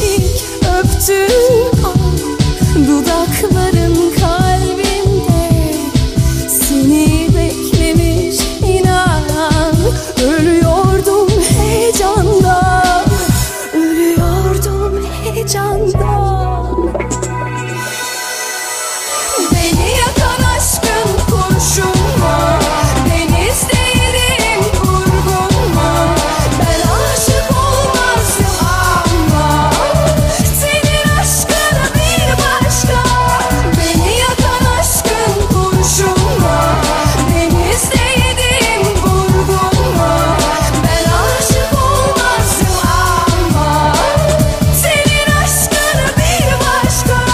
ilk öptüğüm an, dudakların kalbimde seni beklemiş inan. Ölüyordum heyecandan, ölüyordum heyecandan. Beni yakan aşkın kurşun mu? Denizdeydim vurgun mu? Ben aşık olmazdım ama senin aşkına bir başka. Beni yakan aşkın kurşun mu? Denizdeydim vurgun mu? Ben aşık olmazdım ama senin aşkına bir başka.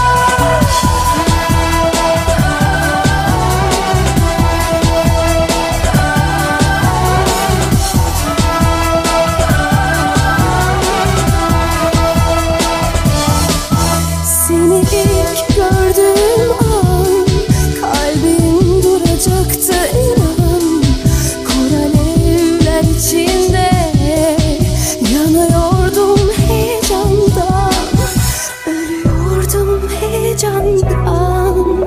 Seni ilk gördüğüm an kalbim duracaktı inan. Kor alevler içinde yanıyordum heyecandan, ölüyordum heyecandan.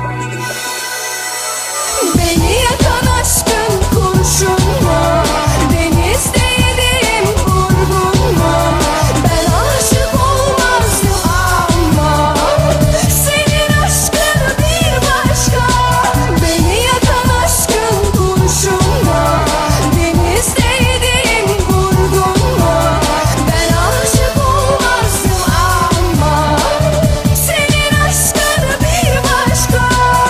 Beni yakan aşkın kurşun mu? Denizdeydim vurgun mu? Ben aşık olmazdım ama senin aşkına bir başka. Beni yakan aşkın kurşun mu? Denizdeydim vurgun mu? Ben aşık olmazdım ama senin aşkına bir başka.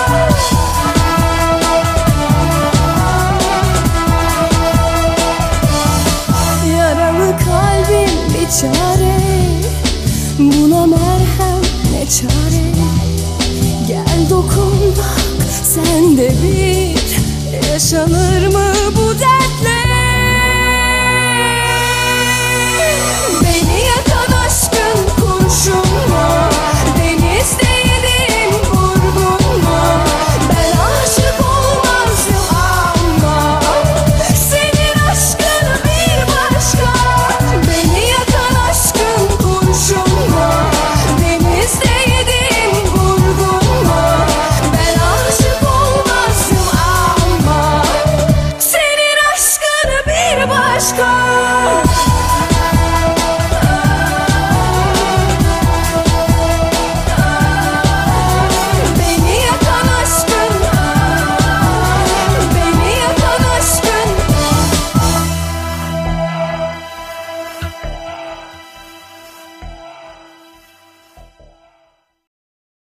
Yaralı kalbim bir çare, buna merhem ne çare. Gel dokun bak, sen de bir yaşanır mı?